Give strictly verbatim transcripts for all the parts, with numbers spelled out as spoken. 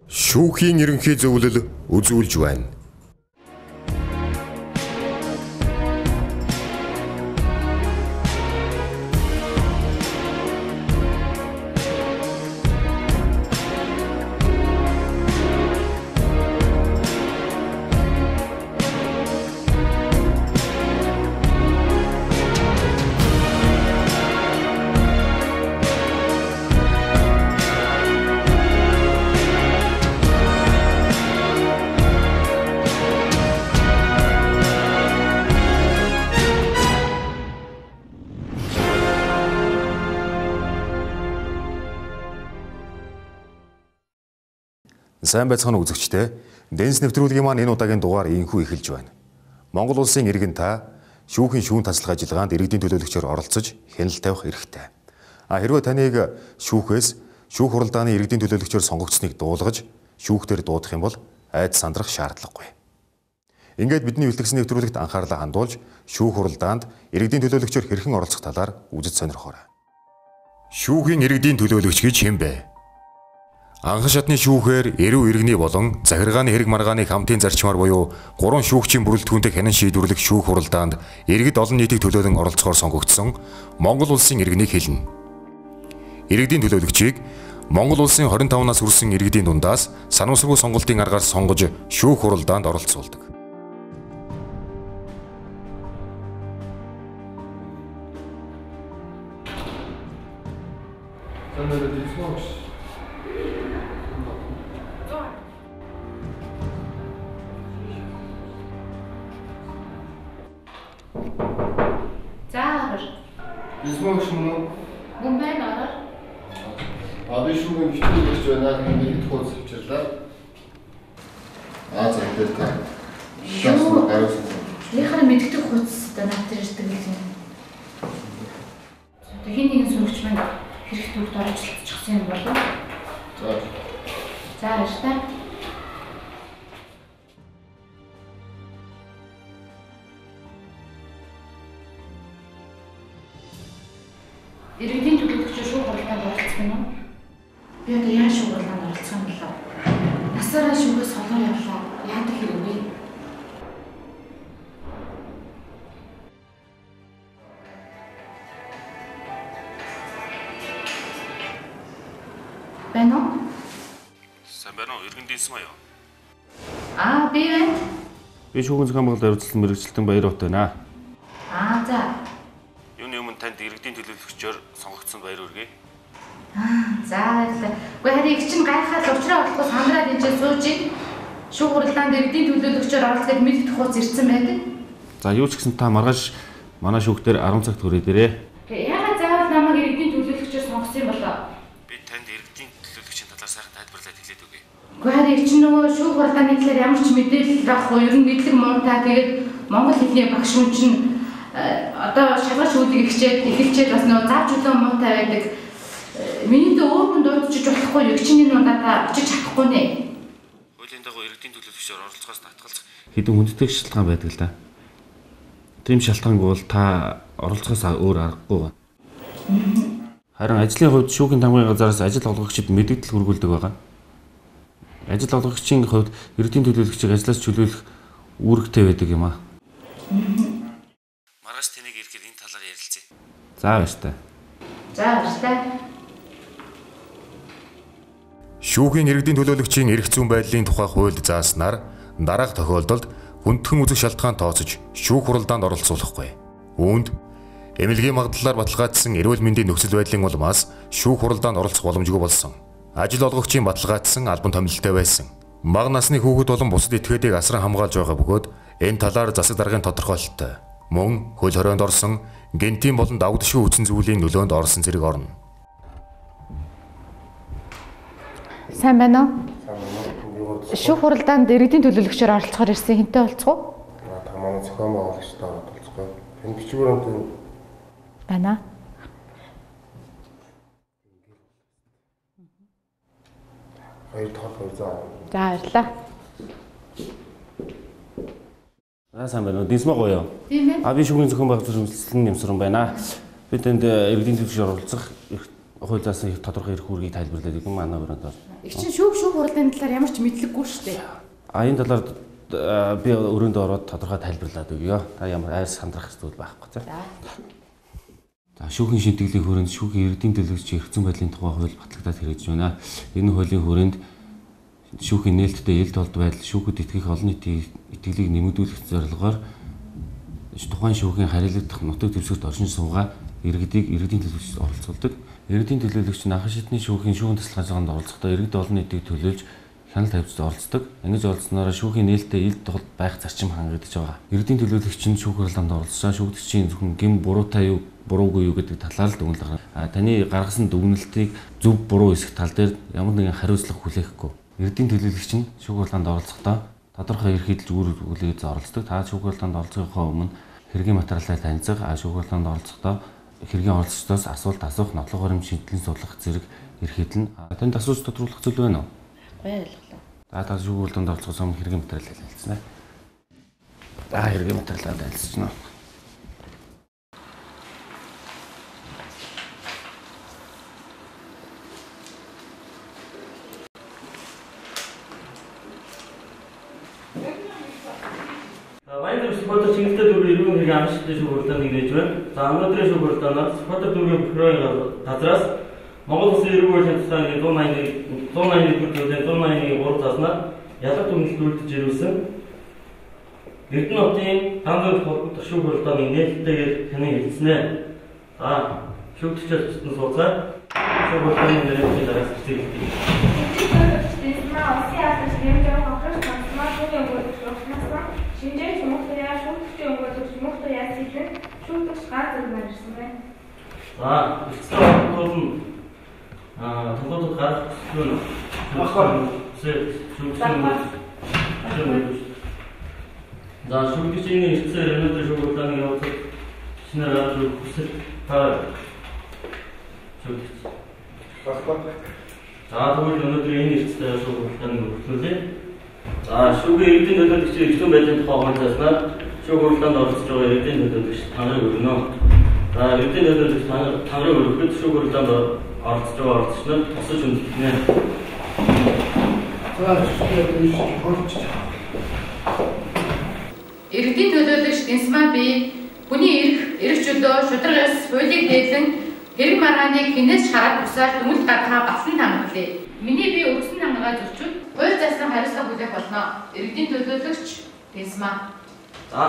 Шүүхийн ерөнхий зөвлөл үзүүлж байна. Сайн байцгаана уу үзэгчдээ. Дэнс нэвтрүүлгийн маань энэ удаагийн дугаар инхүү эхэлж байна. Монгол улсын иргэн та шүүхийн шүүн таслах ажиллагаанд иргэдийн төлөөлөгчөөр оролцож хяналт тавих эрхтэй. А хэрвээ таныг шүүхээс шүүх хуралдааны иргэдийн төлөөлөгчөөр сонгогдсныг дуулгаж шүүхтэр дуудах юм бол айд сандрах шаардлагагүй. Ингээд бидний бэлтгэсэн нэвтрүүлэгт анхаарлаа хандуулж шүүх хуралдаанд иргэдийн төлөөлөгчөөр хэрхэн оролцох талаар үзэж сонирхоорой. Шүүхийн иргэдийн төлөөлөгч гэж хэн бэ? Анхан шатны шүүхээр эрүү иргэний болон захиргааны хэрэг маргааны хамтын зарчмаар буюу гурван шүүгчийн бүрэлдэхүүнтэй хянан шийдвэрлэх шүүх хуралдаанд иргэд олон нийтийг төлөөлөн оролцохоор сонгогдсон Монгол улсын иргэнийг хэлнэ. Иргэдийн төлөөлөгчийг Монгол улсын хорин таван нас хүрсэн иргэдийн дундаас санамсаргүй сонголтын аргаар сонгож шүүх хуралдаанд оролцуулдаг. Измогш мөн мөн байна аа. А би шүүгийн бичиг хийж байна. Нэг тохиол зөвчрлээ. Аа за энэ та. Юу гарсан. Яхаар мэддэг хуц одоо наатар ирдэг юм. Одоо хин нэгэн сүргч маань хэрэг төрд оролцчихсан юм болов. За. За баярлалаа. Иргэдийн төлөөлөгчөөр шүүх хуралдаанд оролцох юм уу? Би одоо яаж шүүх хуралдаанд оролцох юм болоо? Насаараа шүүхээс холоор явлаа. Яадаг хэрэг вэ? Байна уу? Сайн байна уу? Иргэн дийсэн маяа. Аа, би байна. Би шүүхийн зохион байгуулалт хариуцлан мэргэжилтэн Баярут байна. Аа, за. Юуны өмнө танд иргэдийн төлөөлөгчөөр сонгогдсон баяр хүргэе. Аа, за баярлалаа. Гэхдээ харин их чинь гайхаад уучраа болохгүй сандраад энэ сууж шүүх хуралдаанд иргэдийн төлөөлөгчөөр оролцоход мэддэх хуц ирсэн байдаг. За юу ч гэсэн та маргааш манай шүүхтэр арван цагт хүрээ дээрээ. Яагаад заавал намайг иргэдийн төлөөлөгчөөр сонгосон юм болоо? Би танд иргэдийн төлөөлөгчийн талаар сайхан тайлбарлаад хэлээд өгье. Гэхдээ харин их чинь нөгөө шүүх хуралдааны талаар ямар ч мэдээлэл авахгүй ер нь мэдлэг муунтай тэгээд монгол хэлний багш хүн чинь одоо шалгаж шүүлгийг хичээд эхэлчээд бас нөгөө зав чөлөө муутай байдаг. Миний дэ өөр хүн дуудчих болохгүй юу? Чиний нуудаа очиж чадахгүй нэ. Хуулийн дагуу иргэдийн төлөөлөгчөөр оролцохоос татгалзах хэдэн хүндэтгэх шалтгаан байдаг л да. Тийм шалтгаанг бол та оролцохоос өөр аргагүй байна. Харин ажлын хувьд шүүхийн тамгын газараас ажил олгогчид мэдээлэл хүргүүлдэг байгаа. Ажил олгогчийн хувьд иргэдийн төлөөлөгчийг ажлаас чөлөөлөх үүрэгтэй байдаг юм аа. Маргааш тэнийг ирэхээр энэ талаар ярилцъя. За баяртай. За баяртай. Шүүхийн иргэдийн төлөөлөгчийн эрх зүйн байдлын тухай хуульд зааснаар дараах тохиолдолд хүндхэн үзэх шалтгаан тооцож шүүх хуралдаанд оролцуулахгүй. Үүнд эмнэлгийн магадлалаар баталгаажсан эрүүл мэндийн нөхцөл байдлын улмаас шүүх хуралдаанд оролцох боломжгүй болсон. Ажил олгогчийн баталгаажсан албан томилолтой байсан. Бага насны хүүхэд болон бусад этгээдийг асран хамгаалж байгаа бөгөөд энэ талаар засаг даргын тодорхойлолттой. Мөн хөл хорионд орсон гентийн болон давагдшгүй үтсэн зүйлийн нөлөөнд орсон зэрэг орно. Сайн байна уу? Шүүх хуралдаанд иргэдийн төлөөлөгчөөр оролцохоор ирсэн хинтээ болцгоо? Та манай зохион байгуулагчтай оролцгоо. Энэ бичгээр нь байна. Хоёр дахь хоёр заа. За баярлалаа. Аа сайн байна уу? Дисмаг гоё. Тийм ээ. А би шүүхийн зохион байгуулалт хэмжлэн нэмсрэн байна. Бид энд иргэдийн төлөөлөгчөөр оролцох хууль заасан их тодорхой эрх үүргийг тайлбарлаад идэв манай өрөөнд бол. Их чинь шүүх шүүх хурлын талаар ямар ч мэдлэггүй шүү дээ. А энэ талаар би өрөөндөө ороод тодорхой тайлбарлаад өгье. Та ямар айр сандрах зүйл байхгүй тийм. За шүүхийн шийтгэлийн хүрээнд шүүхийн иргэдийн төлөөлөгч эрх зүйн байдлын тухай хууль батлагдаад хэрэгжиж байна. Энэ хуулийн хүрээнд шүүхийн нээлттэй ил толд байдал шүүхэд итгэх олон нийтийн итгэлийг нэмэгдүүлэх зорилгоор тухайн шүүхийн харилцах нутаг дэвсгэрт оршин суугаа иргэдийг иргэдийн төлөөлөгчд оролцуулдаг. Иргэдийн төлөөлөгч нь анхан шатны шүүхийн шүүхийн туслах ажиллагаанд оролцохдоо иргэд олон нийтийг төлөөлж хяналт тавьж оролцдог. Ингэж оролцсноор шүүхийн нээлттэй ил толд байх зарчим хангагдаж байгаа. Иргэдийн төлөөлөгч нь шүүх хурлаанд оролцсон шүүгдэгчийн зөвхөн гэм буруутай юу буруугүй юу гэдэг талаар л дүгнэлт гаргана. А таны гаргасан дүгнэлтийг зөв буруу эсэх тал дээр ямар нэгэн хариуцлага хүлээхгүй. Иргэдийн төлөөлөгч нь шүүх хурлаанд оролцохдоо тодорхой эрх хэлж үр үлээж оролцдог. Та шүүх хурлаанд оролцохын өмнө хэргийн материалаа танилцах, а шүүх хурлаанд оролцохдоо хэргийн оролцогчдоос асуулт асуух, нотлох баримт шийдлэн судлах зэрэг эрх хэлнэ. Танд асууж тодруулах зүйл байна уу? Гоё ойлголоо. За та шүүх хурлаанд оролцохоос өмнө хэргийн материалаа танилцсан аа. За хэргийн материалаа танилцсан уу? Спортер Чингэлтэй дүүргийн иргэн хэргийн амжилттай шүүх хурлаанд нээж байна. За өнөөдрийн шүүх хурлаанаар спортер дүүргийн бүхрийн газраас Монгол Улсын эрүүл мэндийн тусгааны зуун аяны төлөвлөлтөд зуун аяны гурав заснаар ялах дүгнэлт үйлдэж ирүүлсэн. Эрдэнэ хотын ганц холбогдох шүүх хурлааны нээлттэйгээр хянан хэлснэ. За шүүгдэгчид цэцэн сууцаа шүүх хурлааны нэрийн дараас хэвчээ. Шинжээч мөхтөя шүүгчийн өнгөрөх мөхтөя яасэлэн шүүгч гар зэрэг ирсэн байна. За, эцэг нь аа толгойд гарах зүйл ахаар шүүгчийн За, шүүгчийн эцэг өнөөдөр шүүх хурлааны явуулах шинээр авч хүсэл та шүүгч. За, тэгвэл өнөөдөр энэ эцэг шүүх хурлааны өргөжлүүлээ. За шүүхийн иргэдийн төлөөлөгч эрх зүйн байдлын тухай хууль заснаар шүүх хурлаанд оролцож байгаа иргэдийн төлөөлөгч таныг өргөнө. За иргэдийн төлөөлөгч таныг өргөхөд шүүх хурлаанд оролцож байгаа оролцогч нар тусаж үнэлнэ. За иргэдийн төлөөлөгч Дэнсмаа би хүний эрх, эрх чөлөө, шударгаас хуулийг дээдлэн хэрэг маргааныг хинээс хараад бусаар дүгнэлт гаргахаа батлан хангалтыг. Миний би өргөсөн хангагаа зөрчил хууль заасан хариуцлага хүлээх болно. Иргэдийн төлөөлөгч Дэнсмаа. За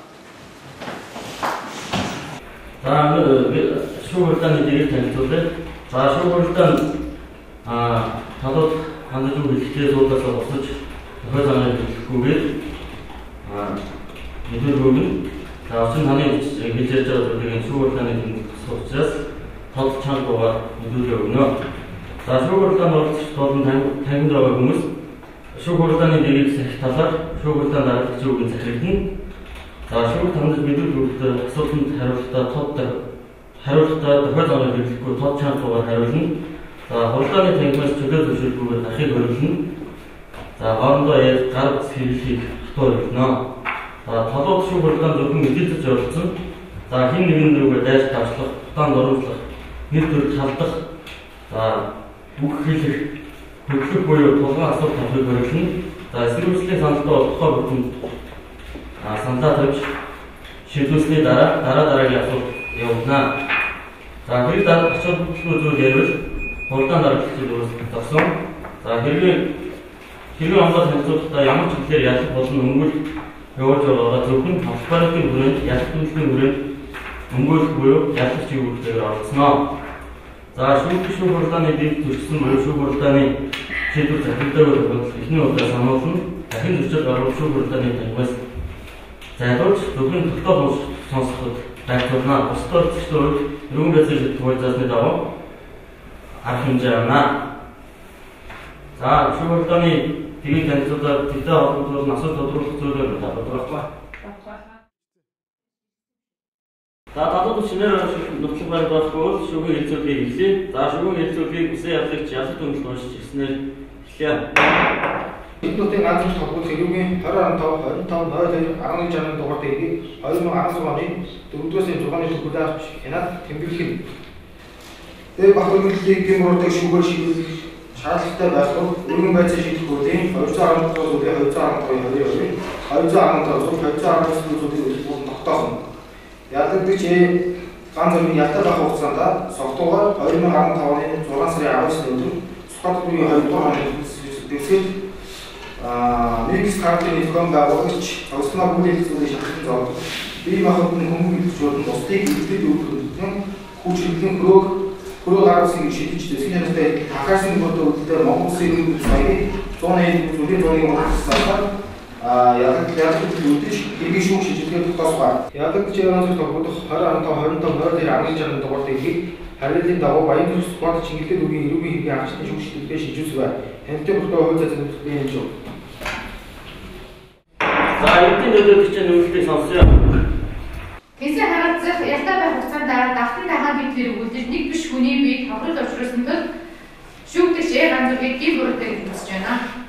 За шүүх хурлааны дээр танилцуулъя. За шүүх хурлаанд аа талууд хандаж үлдэхтэй суудаас босож тохиол замыг хэлэхгүйгээр аа мэдүүлгөөг нь за очин таны хэлж ярьж байгаа зүйлийг шүүх хурлааны тэмдэглэл учраас тод чангагаар мэдүүлгээ өгнө. За шүүх хурлаанд оролцож толон танд байгаа хүмүүс шүүх хурлааны дэрийг сахих талаар шүүх хурлаанд дараагийн үгийн захирагдана. За шүүх тандж мэдүүлэг өгөхдөө асуултанд хариултаа тод хариултаа тохиол замыг хэрэглэхгүй тод чангагаар хариулна. За хурлааны тангимаас чөлөө зөвшөөрөлгүйгээр дахыг хөрвүүлнэ. За хоорондоо ярь гар бус хэрэглэхийг хатуурна. За толгойд шүүх хурлаанд зөвхөн мэдээлж оролцсон. За хэн нэгэн рүүгээ дайрч тавчлах, тутаанд оруулах, нэр төрөлд халдах, за бүх хэлэх, хөдлөх буюу тулгын асуулт тавихыг хөрвүүлнэ. За эсэргүүцлийн саналтай тодорхой бүтэнд а саналаа тавьж шийдвэрлсний дараа дараа дараагийн асуулт явуулна. За хэрэг дараа очоод бүтлгүй зүйл ярил хурдан дараагийн зүйлс тогсон. За хэрэг хэрэг онгод хэлцүүлэхдээ ямар ч хэлээр ялах болон өнгөл явуулж байгаагаа зөвхөн автобарын хүрээнд ялах төлөвийн хүрээнд өнгөлөх буюу ялах чиглэлээр оролцсноо. За шүүх шүүх хурлааны дэд төрсөн буюу шүүх хурлааны шийдвэр захирагдаагүй тохиолдолд эхний удаа сануулна. Дахин зөрчил гаргах шүүх хурлааны тангимаас зайлуулж зөвхөн тогтоол сонсоход дайцуулна. Бусдад зөвхөн өргөн байцааны шийдвэр заасны дагуу арга хэмжээ авна. За шүүх хурлааны тгийг танилцуулаад тэгтээ холбогдуулан асуулт тодруулах зүйлээр тодорхойлох. За талууд шинээр нөхцөл байдал болохгүй шүүхийн хэлцүүлгийг хэлье. За шүүхийн хэлцүүлгийг үсэн явлагч ялах дүгнэлт уншиж ирснээр эхлэе. Эднүүдийн ганцхан холбогдох хэрүүгийн двадцать двадцать пять двадцать пять ноль один жарганы дугаар дэгийг две тысячи десять оны дөрөвдүгээр сарын зургааны төгөлөө авч хянаад тэмдэглэх юм. Тэгээ бах хөргөлтийг гэмрүүдийг шүүгээр шийдэх шаардлагатай байх бол өргөн байцаа шийдэх үеийн хоёр зуун арван тогтоох үеийн хоёр зуун арван тогтоох үеийн хоёр зуун арван тогтоох хоёр зуун арван зүйлсүүдийг үлдэх тогтоосон. Ялагдагч ганц зөргийн ялтай байх хугацаанд согтуугаар хоёр мянга арван тавны зургаан сарын аравны өдөр Скот үеийн хоёр дахь хоног дэвсгэл аа нэгс картын зохион байгуулагч цогцлоо бүлээх зүйлийг шалгах зов. Бие махбодны хүмүүст зөвхөн бусдыг үлдээд өгөх хүчрхлийн хөрөг хөрөг аргасын шийдэж дэсгийн яртай хакасын бүрдээ үлдээ Монгол Улсын иргэн саяны зууны зүйлийн зууны урагшлалаар аа яг яг үлдээж хэргийн шүүх шийдвэрээр тогтоосгоо. Ядагч янз бүр тогтоох харин таван таван хоёр арван жаргал дугаар дэгийг харилцааны дагуу баян зүс бод чингэлтэй үгийн эрүүгийн хэргийн агчны шүүх шийдвэрээр шийдвэрсвэ. Хэмтэй бүртээ хууль зүйн хэлбэрийн юм. За эдийн төлөвлөгч нүүлтийг сонсъё. Хэсэг харилцах ялтай байх хугацаанд давтан тахаа бидлэр өгүүлж нэг биш хүний биед хохирол учруулсан тул шүүгдэгч э ганц зургийг гин бүрдээ хэлж байна.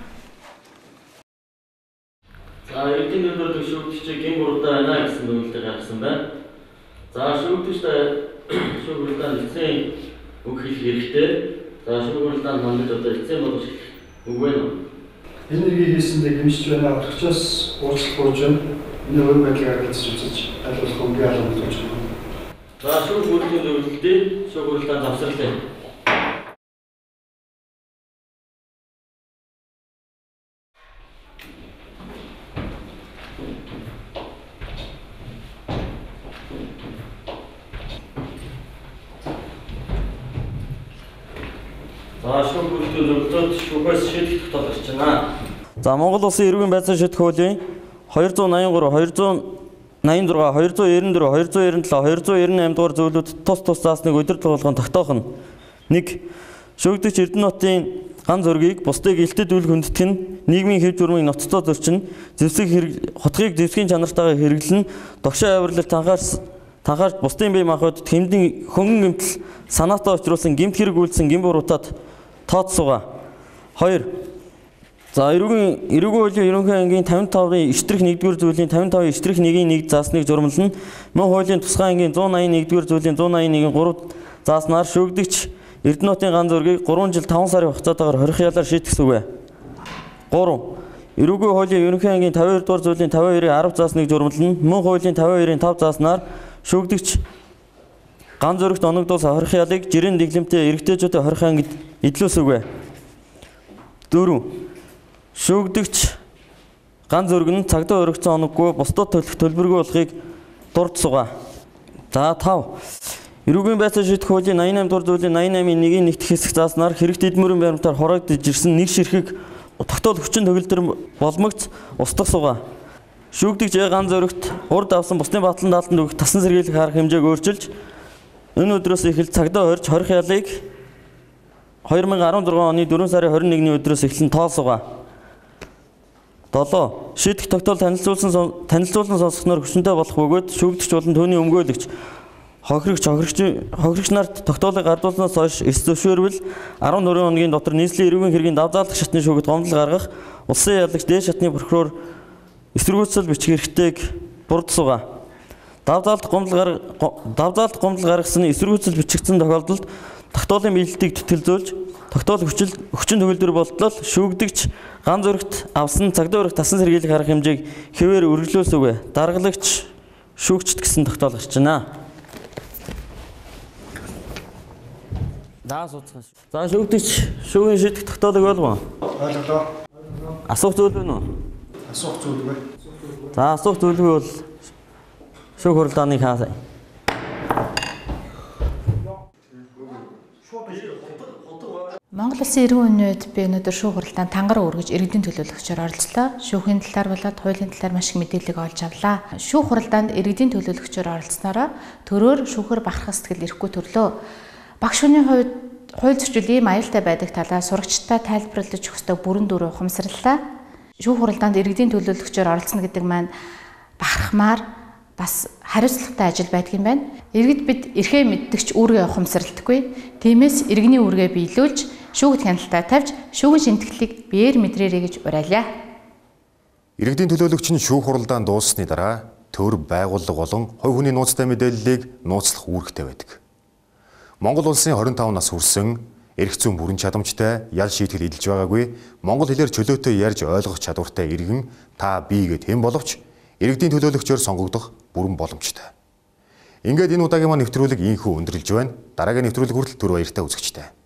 За эдийн төлөвлөгч шүүгдэгч гин бүрдээ байна гэсэн нүүлтийг гаргасан байна. За шүүгдэгчтэй шүүгдэлтаа эцсийн үг хэлэх хэрэгтэй. За шүүгдэлтаа хандаж одоо эцсийн болгож үгүй нь. Энэ нэг хийсэндээ гимшиж байна. Орчоос уучлах болж байна. Энэ өөр байдлыг харилцаж үзэж айлуулах үгүй алгамж байна. За шүүх бүрдийн зөвлөлтөд шүүгдэлтаа завсарлаа. За шүүх бүрдийн зөвлөлтөд шүүхээс шийдэх тогтоож байна. За Монгол Улсын эрүүгийн байцаан шийдэх хуулийн хоёр зуун найман гурав, хоёр зуун найман зургаан, хоёр зуун эрдэнэ дөрөв, хоёр зуун эрдэнэ талаа, хоёр зуун эрдэнэ найман дугаар зөвлөлд тус тус заасныг удирдал болгон тогтоох нь. нэг Шүүгдэгч Эрдэнэтийн ганц зургийг бусдыг илтэд үл хүндэтгэх нь нийгмийн хэв журмыг ноцтой зөрчин, зэвсэг хотгийг зэвсгийн чанартайгаар хэрэглэн, догшоо авирлалт танхаарс танхаарч бусдын бие махбодд хэмдэн хөнгөн гэмтэл санаатай учруулсан гэмт хэрэг үйлдсэн гэмбүруудад тооцсуугаа. хоёр За эрүүгийн эрүүгийн хуулийн ерөнхий ангийн тавин тавын эштрэх нэгдүгээр зүйлийн тавин тавын эштрэх нэгin нэг заасныг журмална. Мөн хуулийн тусгай ангийн зуун аян нэгдүгээр зүйлийн зуун аян нэгin гурав зааснаар шүүгдэгч Эрдэнэтийн ганц зургийг гурван жил таван сарын хугацаатаагаар хорих ялаар шийтгэсүгэ. гурав Эрүүгийн хуулийн ерөнхий ангийн тавин хоёр дугаар зүйлийн тавин хоёрын арав заасныг журмална. Мөн хуулийн тавин хоёрын тав зааснаар шүүгдэгч ганц зурагт оногдуулсан хорих ялыг жирийн дэглэмтэй эрэгтэйчүүдийн хорих ангид эдлүүлсүгэ. дөрөв Шүүгдэгч ганц зураг нь цагдаа өргөцсөн оноггүй бусдад төлөх төлбөргүй болохыг дурдсугаа. За тав Эрүүгийн байцаан шийдэх хуулийн найман найман дугаар зүйлийн найман наймын нэгin нэгдэх хэсэг зааснаар хэрэг дэдмөрийн баримтаар хураагдж ирсэн нэг ширхэг тогтоол хүчин төгөлдөр боломогц устгах сугаа. Шүүгдэгч ганц зурагт урд авсан бусдын батлан даалтанд өгөх тасан сэргийлэх арга хэмжээг өөрчилж энэ өдрөөс эхэлж цагдаа хорж хорих ялыг хоёр мянга арван зургаан оны дөрвөн сарын хорин нэгний өдрөөс эхлэн тоолсугаа. долоо Шийдэх тогтоол танилцуулсан танилцуулсан сонсгоноор хүчнтэй болох бөгөөд шүүгдэгч болон түүний өмгөөлөгч хохирогч хохирогч хохирогч нарт тогтоолыг гардуулснаас хойш эс зөвшөөрвөл арван дөрвөн хоногийн дотор нийслэлийн эрүүгийн хэргийн давдаалдах шатны шүүгт гомдол гаргах улсын ялагч дээд шатны прокурор эсэргүүцэл бичих эрхтэйг дурдсугаа. Давдаалдах гомдол давдаалдах гомдол гаргасан эсэргүүцэл бичигдсэн тохиолдолд тогтоолын биелэлтийг тэтгэлзүүлж тогтоол хүчил хүчин төгөлдөр болтлол шүүгдэгч ганц зурагт авсан цагдаа өрөх тасан сэргийлэх арга хэмжээг хэвээр үргэлжлүүлсүгэ. Даргалагч шүүгчд гэсэн тогтоол гарч байна. За шүүгдэгч шүүгийн шийдэх тогтоолыг ойлгоо. Ойлголоо. Асуух зүйл байна уу? Асуух зүйлгүй. За асуух зүйлгүй бол шүүх хурлааны хаасаа. Монгол Улсын эрүүн үнийн үед би өнөөдөр шүүх хуралдаанд тангар өргөж иргэдийн төлөөлөгчөөр оролцлоо. Шүүхийн талаар болоод хуулийн талаар маш их мэдээлэл олж авлаа. Шүүх хуралдаанд иргэдийн төлөөлөгчөөр оролцсноороо төрөөр шүүхэр бахарх сэтгэл ирэхгүй төрлөө. Багш хүний хувьд хууль зөрчил ийм аюултай байдаг талаар сурагчдаа тайлбарлаж өгөх ёстой бүрэн дүр ухамсарлаа. Шүүх хуралдаанд иргэдийн төлөөлөгчөөр оролцно гэдэг маань бахархмаар бас хариуцлагатай ажил байдаг юм байна. Иргэд бид эрхээ мэддэгч үүргээ ухамсарлахгүй. Тиймээс иргэний үүргээ биелүүлж шүүгт хяналтаа тавьж шүүгэн шинтгэлийг биеэр мэдрээрэй гэж уриалъя. Иргэдийн төлөөлөгч нь шүүх хуралдаан дууссаны дараа төр байгууллага болон хувь хүний нууцтай мэдээллийг нууцлах үүрэгтэй байдаг. Монгол улсын хорин таван нас хүрсэн эрх зүйн бүрэн чадамжтай, ял шийтгэл эдэлж байгаагүй, монгол хэлээр чөлөөтэй ярьж ойлгох чадвартай иргэн та бий гэд хэн боловч иргэдийн төлөөлөгчөөр сонгогдох бүрэн боломжтой. Ингээд энэ удаагийн маань нэвтрүүлэг ийхүү өндөрлж байна. Дараагийн нэвтрүүлэг хүртэл түр баяртай үзэгчтэй.